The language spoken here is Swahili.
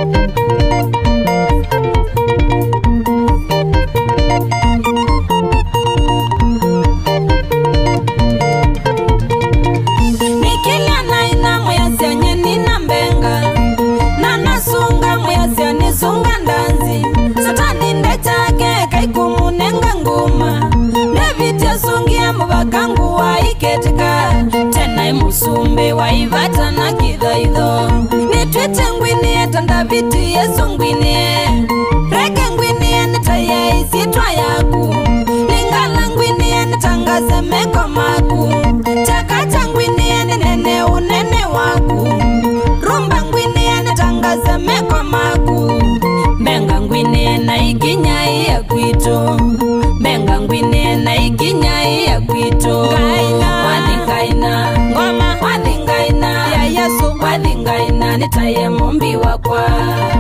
Kangu wa iketika tena musumbe wa ivata na kidhaidho nitwete ngwini tanda viti yesu ngwini reke ngwini nitaye isitwa yaku lingala ngwini nitangaze meko maku chakata ngwini nene unene waku rumba ngwini nitangaze meko maku menga ngwini na iginya ya kwito menga ngwini na iginya ya kwito wadingaina ngoma wadingaina ya yesu wadingaina nitaye mumbi wakwa